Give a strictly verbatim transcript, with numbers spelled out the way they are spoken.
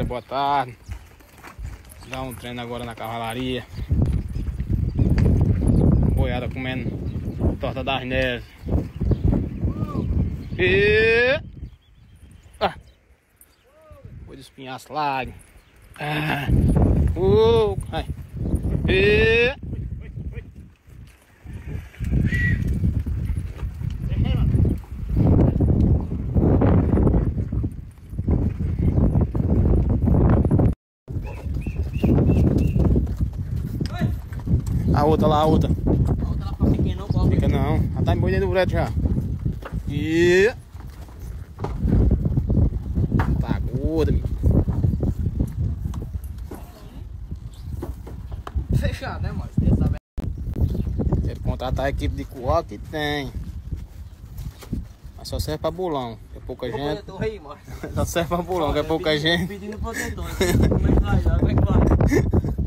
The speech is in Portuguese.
boa tarde. Dá um treino agora na cavalaria. Boiada comendo torta das neves. E... Ah. Foi dos pinhaços largos. Ah. Uh. Ai. E... A outra lá, a outra. A outra lá pra pequena não pode. Fica não. Já tá em boi dentro do brete já. E... Tá gorda, menino. Fechado, né, mano? Você sabe. Tem que contratar a equipe de coó que tem. Mas só serve pra bolão. É pouca gente. Eu tô aí, mano. Só serve pra bolão, que é pouca gente. Pedindo protetor. Como é que vai? Como é que vai?